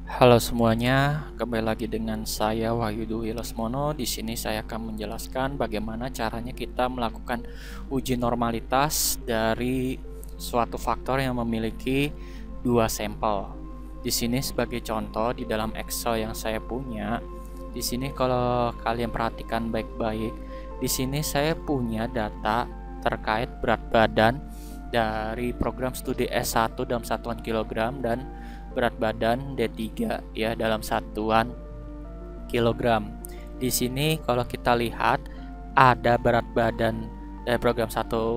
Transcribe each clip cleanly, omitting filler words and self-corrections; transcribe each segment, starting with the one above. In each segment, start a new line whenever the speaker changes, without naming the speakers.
Halo semuanya, kembali lagi dengan saya Wahyu Dwi Lesmono. Di sini saya akan menjelaskan bagaimana caranya kita melakukan uji normalitas dari suatu faktor yang memiliki dua sampel. Di sini sebagai contoh di dalam Excel yang saya punya, di sini kalau kalian perhatikan baik-baik, di sini saya punya data terkait berat badan dari program studi S1 dalam satuan kilogram dan berat badan D3 ya dalam satuan kilogram. Di sini kalau kita lihat ada berat badan dari program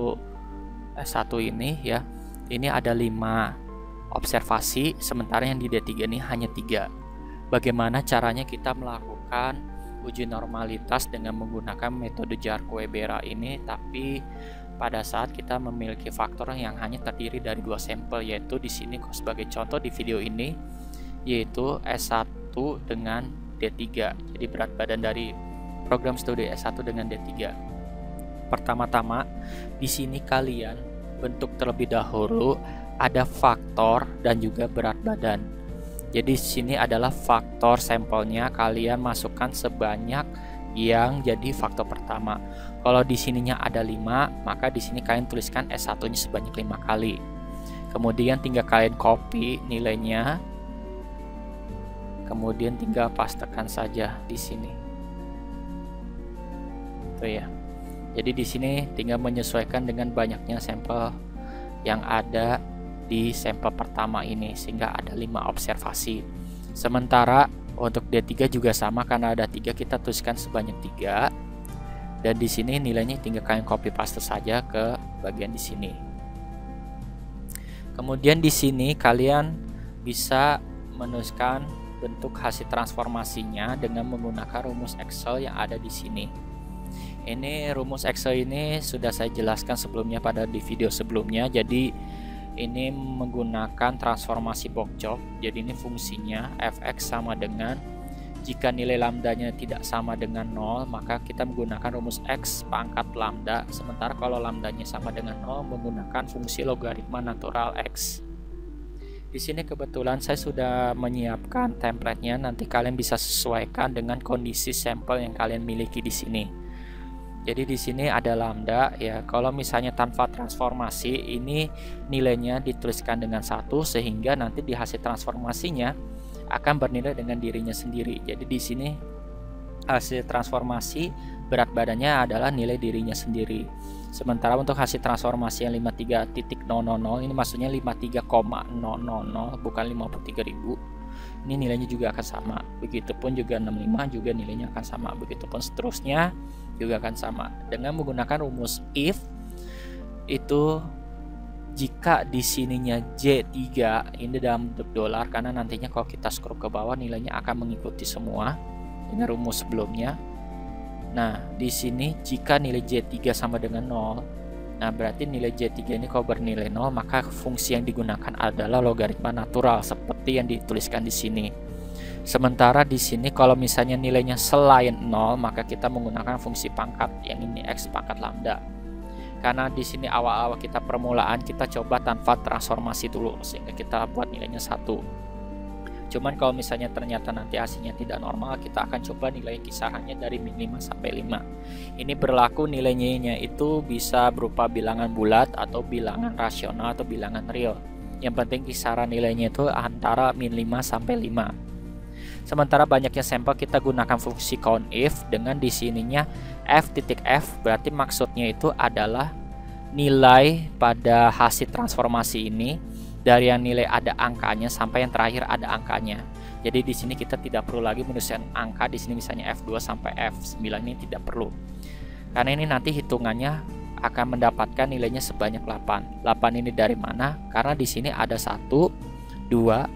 1 ini ya. Ini ada 5 observasi, sementara yang di D3 ini hanya 3. Bagaimana caranya kita melakukan uji normalitas dengan menggunakan metode Jarque-Bera ini, tapi pada saat kita memiliki faktor yang hanya terdiri dari 2 sampel, yaitu di sini sebagai contoh di video ini yaitu S1 dengan D3. Jadi berat badan dari program studi S1 dengan D3. Pertama-tama di sini kalian bentuk terlebih dahulu ada faktor dan juga berat badan. Jadi di sini adalah faktor sampelnya, kalian masukkan sebanyak yang jadi faktor pertama. Kalau di sininya ada 5, maka di sini kalian tuliskan S1-nya sebanyak 5 kali. Kemudian tinggal kalian copy nilainya. Kemudian tinggal pastekan saja di sini. Tuh ya. Jadi di sini tinggal menyesuaikan dengan banyaknya sampel yang ada di sampel pertama ini sehingga ada 5 observasi. Sementara untuk D3 juga sama, karena ada 3 kita tuliskan sebanyak 3. Dan di sini nilainya tinggal kalian copy paste saja ke bagian di sini. Kemudian di sini kalian bisa menuliskan bentuk hasil transformasinya dengan menggunakan rumus Excel yang ada di sini. Ini rumus Excel ini sudah saya jelaskan sebelumnya pada di video sebelumnya. Jadi ini menggunakan transformasi Bokchov. Jadi ini fungsinya fx sama dengan, jika nilai lambdanya tidak sama dengan 0, maka kita menggunakan rumus x pangkat lambda. Sementara kalau lambdanya sama dengan 0, menggunakan fungsi logaritma natural x. Di sini kebetulan saya sudah menyiapkan template-nya, nanti kalian bisa sesuaikan dengan kondisi sampel yang kalian miliki di sini. Jadi di sini ada lambda ya. Kalau misalnya tanpa transformasi, ini nilainya dituliskan dengan 1, sehingga nanti di hasil transformasinya akan bernilai dengan dirinya sendiri. Jadi di sini hasil transformasi berat badannya adalah nilai dirinya sendiri. Sementara untuk hasil transformasi yang 53.000 ini maksudnya 53,000 bukan 53.000. Ini nilainya juga akan sama. Begitupun juga 65 juga nilainya akan sama. Begitupun seterusnya juga akan sama. Dengan menggunakan rumus if, itu jika di sininya J3 ini dalam bentuk dolar, karena nantinya kalau kita scroll ke bawah nilainya akan mengikuti semua dengan rumus sebelumnya. Nah, di sini jika nilai J3 sama dengan 0, nah berarti nilai J3 ini kalau bernilai 0, maka fungsi yang digunakan adalah logaritma natural seperti yang dituliskan di sini. Sementara di sini kalau misalnya nilainya selain 0, maka kita menggunakan fungsi pangkat, yang ini x pangkat lambda. Karena di sini awal-awal kita permulaan kita coba tanpa transformasi dulu sehingga kita buat nilainya 1. Cuman kalau misalnya ternyata nanti hasilnya tidak normal, kita akan coba nilai kisarannya dari min 5 sampai 5. Ini berlaku nilainya itu bisa berupa bilangan bulat atau bilangan rasional atau bilangan real. Yang penting kisaran nilainya itu antara min 5 sampai 5. Sementara banyaknya sampel kita gunakan fungsi COUNTIF dengan di sininya f.f, berarti maksudnya itu adalah nilai pada hasil transformasi ini dari yang nilai ada angkanya sampai yang terakhir ada angkanya. Jadi di sini kita tidak perlu lagi menuliskan angka di sini, misalnya F2 sampai F9 ini tidak perlu. Karena ini nanti hitungannya akan mendapatkan nilainya sebanyak 8. 8 ini dari mana? Karena di sini ada 1, 2, 3,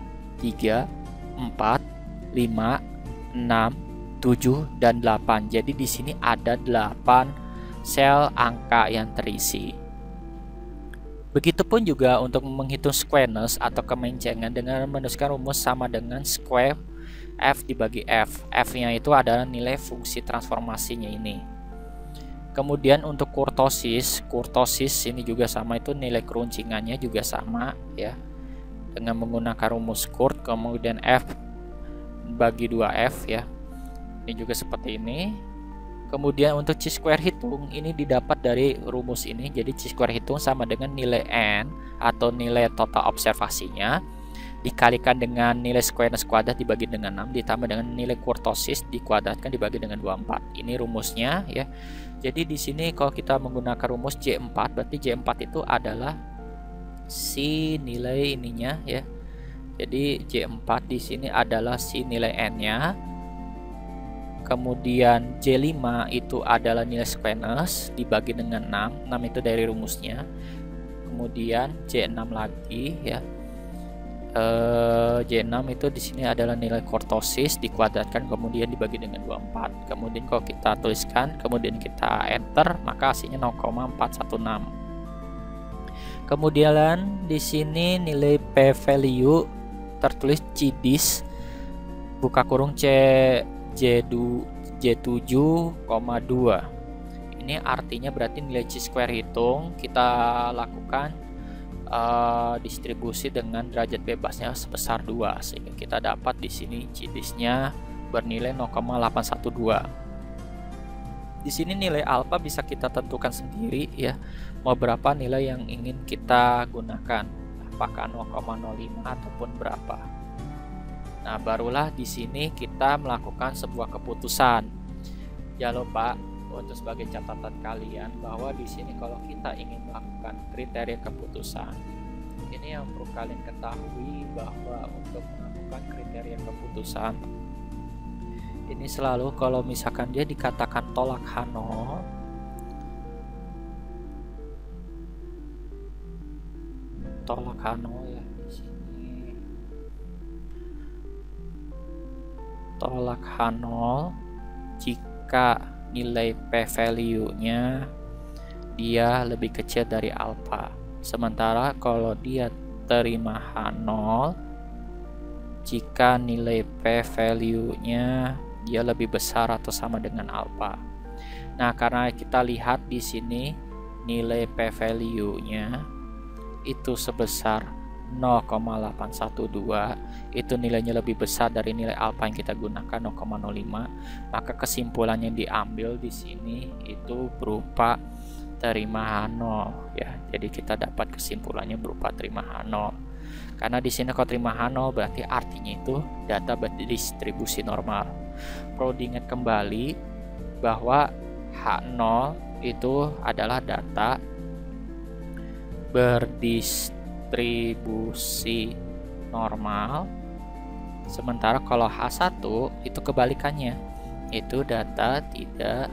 4, 5, 6, 7 dan 8. Jadi di sini ada 8 sel angka yang terisi. Begitupun juga untuk menghitung squareness atau kemencengan dengan menuliskan rumus sama dengan square f dibagi f. F-nya itu adalah nilai fungsi transformasinya ini. Kemudian untuk kurtosis ini juga sama, itu nilai keruncingannya juga sama ya. Dengan menggunakan rumus Kurt, kemudian f bagi 2F ya. Ini juga seperti ini. Kemudian untuk chi-square hitung ini didapat dari rumus ini. Jadi chi-square hitung sama dengan nilai n atau nilai total observasinya dikalikan dengan nilai squareness kuadrat dibagi dengan 6 ditambah dengan nilai kurtosis dikuadratkan dibagi dengan 24. Ini rumusnya ya. Jadi di sini kalau kita menggunakan rumus J4, berarti J4 itu adalah si nilai ininya ya. Jadi J4 di sini adalah si nilai n-nya. Kemudian J5 itu adalah nilai squareness dibagi dengan 6. 6 itu dari rumusnya. Kemudian J6 lagi ya. J6 itu di sini adalah nilai kurtosis dikuadratkan kemudian dibagi dengan 24. Kemudian kalau kita tuliskan kemudian kita enter maka hasilnya 0,416. Kemudian di sini nilai p value tertulis CDIS buka kurung J7,2. Ini artinya berarti nilai chi-square hitung kita lakukan distribusi dengan derajat bebasnya sebesar 2 sehingga kita dapat di sini CDIS-nya bernilai 0,812. Di sini nilai alfa bisa kita tentukan sendiri ya, mau berapa nilai yang ingin kita gunakan, apakah 0,05 ataupun berapa. Nah, barulah di sini kita melakukan sebuah keputusan. Jangan lupa untuk sebagai catatan kalian bahwa di sini kalau kita ingin melakukan kriteria keputusan, ini yang perlu kalian ketahui bahwa untuk melakukan kriteria keputusan ini selalu kalau misalkan dia dikatakan tolak H0, tolak H0 ya di sini, tolak H0 jika nilai p value-nya dia lebih kecil dari alfa. Sementara kalau dia terima H0 jika nilai p value-nya dia lebih besar atau sama dengan alfa. Nah, karena kita lihat di sini nilai p value-nya itu sebesar 0,812, itu nilainya lebih besar dari nilai alfa yang kita gunakan 0,05, maka kesimpulan yang diambil di sini itu berupa terima H0 ya. Jadi kita dapat kesimpulannya berupa terima H0. Karena di sini kalau terima H0 berarti artinya itu data berdistribusi normal. Perlu diingat kembali bahwa H0 itu adalah data berdistribusi normal, sementara kalau H1 itu kebalikannya, itu data tidak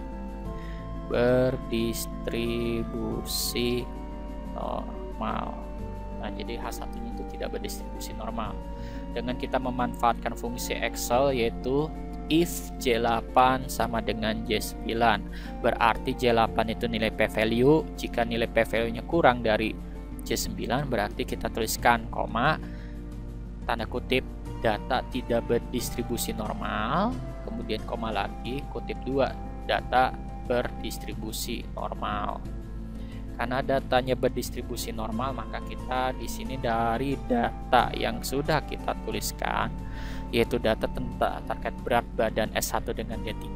berdistribusi normal. Nah, jadi H1 itu tidak berdistribusi normal. Dengan kita memanfaatkan fungsi Excel yaitu if J8 sama dengan J9, berarti J8 itu nilai p value. Jika nilai p value-nya kurang dari J9 berarti kita tuliskan koma tanda kutip data tidak berdistribusi normal, kemudian koma lagi kutip 2 data berdistribusi normal. Karena datanya berdistribusi normal maka kita di sini dari data yang sudah kita tuliskan yaitu data terkait berat badan S1 dengan D3,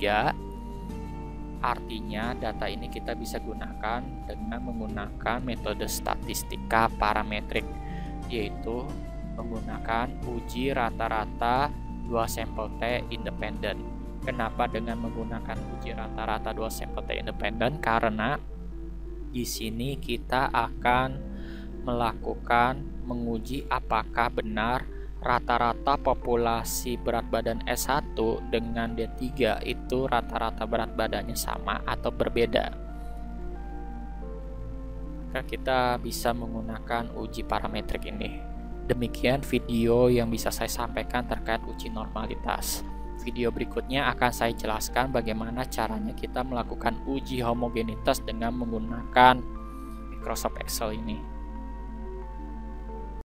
artinya data ini kita bisa gunakan dengan menggunakan metode statistika parametrik, yaitu menggunakan uji rata-rata 2 sampel T independen. Kenapa dengan menggunakan uji rata-rata 2 sampel T independen? Karena di sini kita akan menguji apakah benar rata-rata populasi berat badan S1 dengan D3 itu rata-rata berat badannya sama atau berbeda. Maka kita bisa menggunakan uji parametrik ini. Demikian video yang bisa saya sampaikan terkait uji normalitas. Video berikutnya akan saya jelaskan bagaimana caranya kita melakukan uji homogenitas dengan menggunakan Microsoft Excel ini.